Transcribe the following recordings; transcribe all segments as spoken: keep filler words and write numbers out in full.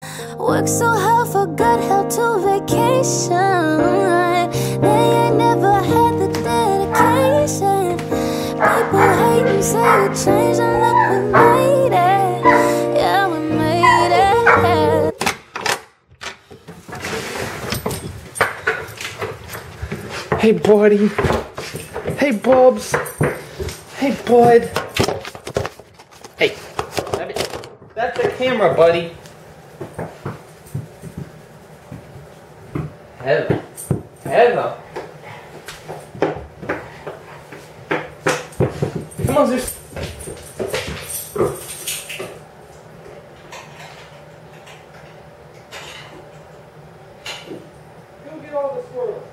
Work so hard for good health to vacation. They ain't never had the dedication. People hate and say you changed, and look, we made it. Yeah, we made it. Hey, buddy. Hey, Bubs. Hey, bud. Hey. That's the camera, buddy. Hello. Hello. Come on, Zeus. Go get all the squirrels.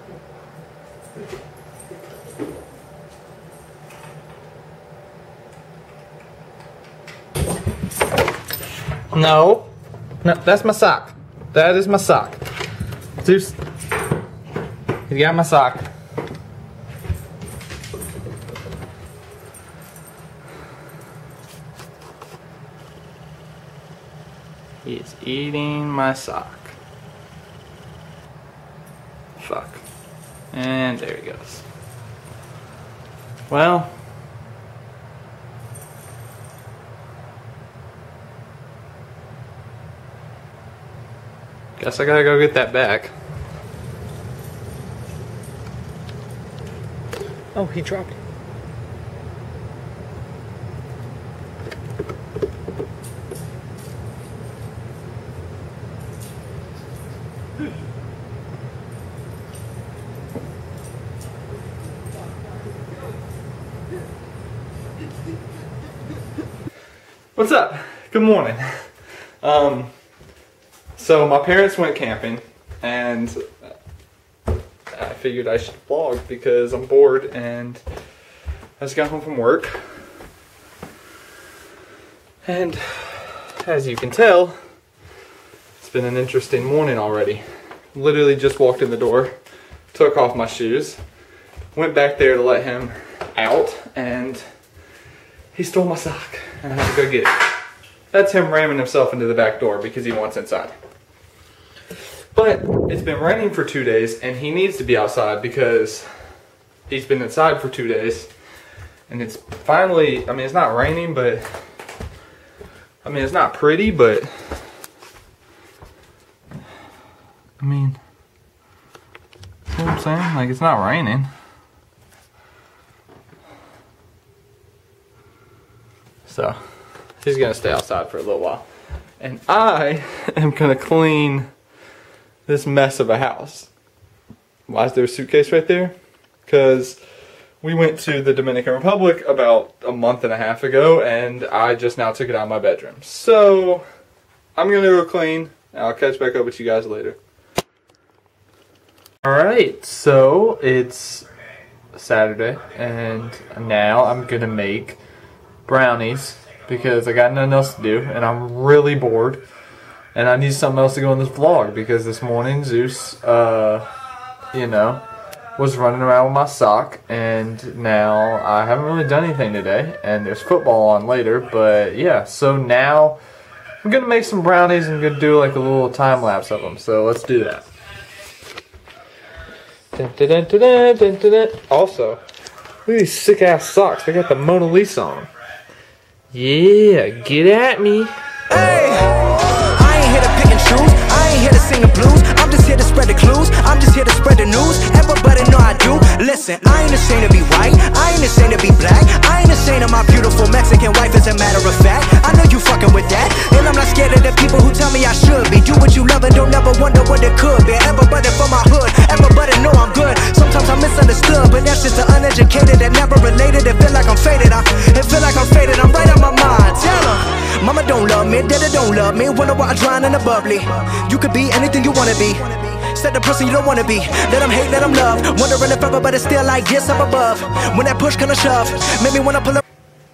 No. No, that's my sock. That is my sock. Zeus. You got my sock. He is eating my sock. Fuck. And there he goes. Well. Guess I gotta go get that back. Oh, he dropped it. What's up? Good morning. Um, so my parents went camping, and I figured I should vlog because I'm bored and I just got home from work. And as you can tell, it's been an interesting morning already. Literally just walked in the door, took off my shoes, went back there to let him out, and he stole my sock and I had to go get it. That's him ramming himself into the back door because he wants inside. But it's been raining for two days and he needs to be outside because he's been inside for two days. And it's finally, I mean, it's not raining, but, I mean, it's not pretty, but, I mean, you know what I'm saying? Like, it's not raining. So, he's gonna stay outside for a little while. And I am gonna clean this mess of a house. Why is there a suitcase right there? Because we went to the Dominican Republic about a month and a half ago and I just now took it out of my bedroom. So I'm gonna go clean and I'll catch back up with you guys later. Alright, so it's Saturday and now I'm gonna make brownies because I got nothing else to do and I'm really bored. And I need something else to go in this vlog because this morning Zeus, uh, you know, was running around with my sock, and now I haven't really done anything today, and there's football on later, but yeah, so now I'm gonna make some brownies and I'm gonna do like a little time lapse of them, so let's do that. Dun, dun, dun, dun, dun, dun, dun. Also, look at these sick ass socks, they got the Mona Lisa on them. Yeah, get at me. Hey! Choose. I ain't here to sing the blues, I'm just here to spread the clues. I'm just here to spread the news, everybody know I do. Listen, I ain't ashamed to be white, I ain't ashamed to be black, I ain't ashamed of my beautiful Mexican wife, as a matter of fact. I know you fucking with that, and I'm not scared of the people who tell me I should be. Do what you love and don't ever wonder what it could be. Everybody from my hood, everybody know I'm good. Sometimes I'm misunderstood, but that's just the uneducated that never related. It feel like I'm faded, I it feel like I'm faded, I'm right on my mind. Tell them, mama don't love me, daddy don't love me, wonder why I drown in the bubbly. You could be anything you wanna be. Set the person you don't wanna be. Let them hate, let them love. Wondering if everybody's still like yes up above. When that push kinda shove, make me wanna pull up.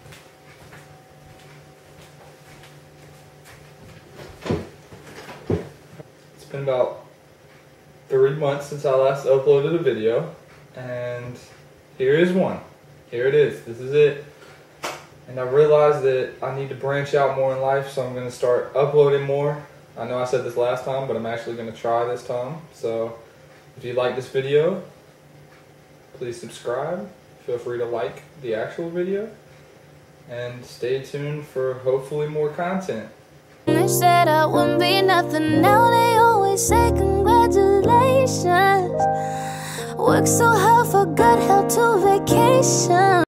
It's been about three months since I last uploaded a video, and here is one. Here it is. This is it. And I realized that I need to branch out more in life, so I'm going to start uploading more. I know I said this last time, but I'm actually going to try this time. So if you like this video, please subscribe. Feel free to like the actual video. And stay tuned for hopefully more content. They said I wouldn't be nothing, now they always say congratulations. Work so hard for good health to vacation.